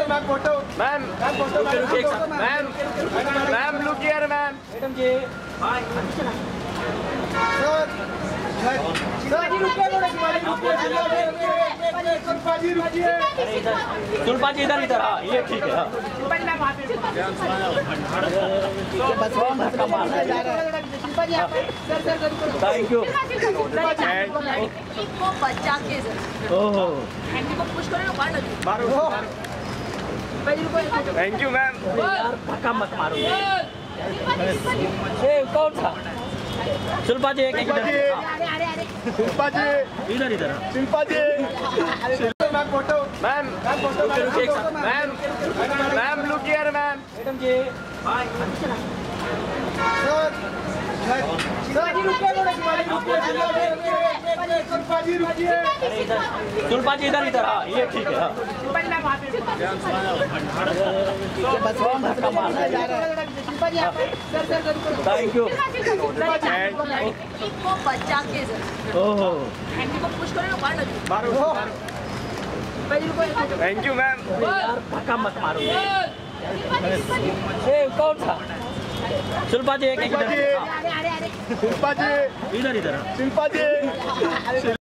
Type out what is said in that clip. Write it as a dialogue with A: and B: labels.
A: Ma'am photo ma'am photo ma'am look here ma'am madam जी
B: सुल्पा जी इधर इधर, हाँ ये ठीक है। Thank you.
C: बच्चा के
B: ओहो
C: को पुश करो मारो।
A: Thank you ma'am.
B: धक्का मत मारो। ये कौन था? शिल्पा जी,
A: शिल्पा जी
B: इधर इधर,
A: Shilpa ji ma'am photo ma'am look here ma'am madam जी
B: सुल्पा जी इधर इधर, हाँ ये ठीक है। Thank you.
C: बच्चा के
B: ओहो
C: को पुश करो मारो।
A: Thank you ma'am.
B: धक्का मत मारो। ये कौन था? शिल्पा जी,
A: शिल्पा जी
B: इधर इधर,
A: शिल्पा जी